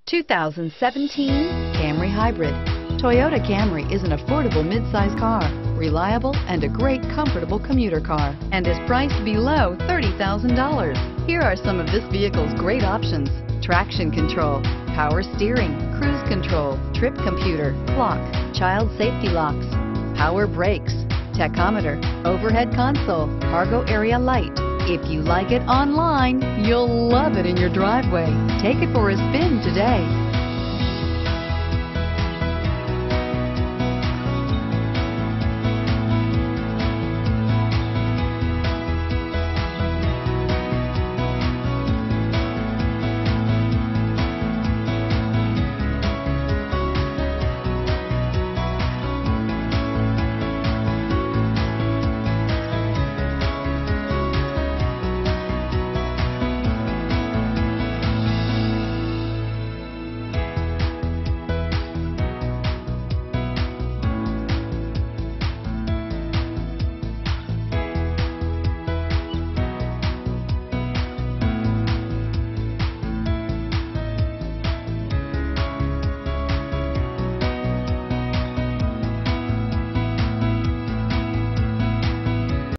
2017 Camry Hybrid. Toyota Camry is an affordable midsize car, reliable and a great comfortable commuter car, and is priced below $30,000. Here are some of this vehicle's great options: traction control, power steering, cruise control, trip computer, clock, child safety locks, power brakes, tachometer, overhead console, cargo area light. If you like it online, you'll love it in your driveway. Take it for a spin today.